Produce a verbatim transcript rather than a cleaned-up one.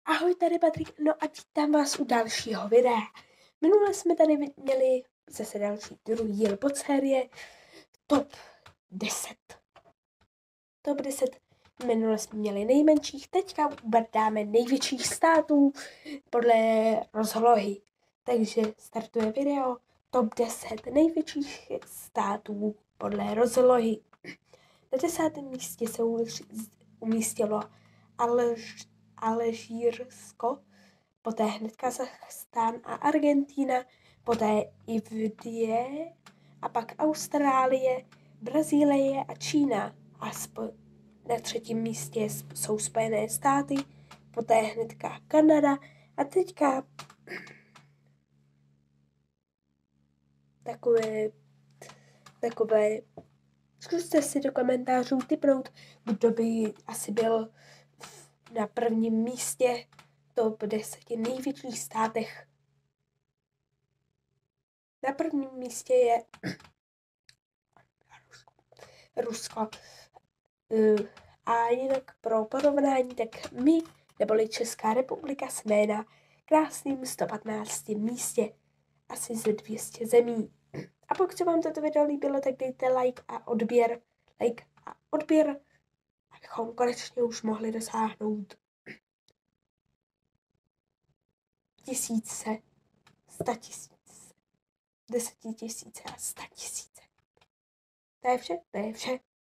Ahoj, tady Patrik, no a vítám vás u dalšího videa. Minule jsme tady měli zase další druhý díl podsérie Top deset. Top deset, minule jsme měli nejmenších, teďka dáme největších států podle rozlohy. Takže startuje video Top deset největších států podle rozlohy. Na desátém místě se umístilo Alž Alžírsko, poté hned Kazachstán a Argentina, poté Indie a pak Austrálie, Brazílie a Čína. A spo- na třetím místě jsou Spojené státy, poté hnedka Kanada a teďka takové, takové, zkuste si do komentářů tipnout, kdo by asi byl na prvním místě top deset největších státech. Na prvním místě je Rusko. A jinak pro porovnání, tak my, neboli Česká republika, jsme na krásným sto patnáctém místě. Asi ze dvě stě zemí. A pokud se vám toto video líbilo, tak dejte like a odběr. Like a odběr, abychom konečně už mohli dosáhnout tisíce, sta tisíce, desetitisíce a sta tisíce. To je vše, to je vše.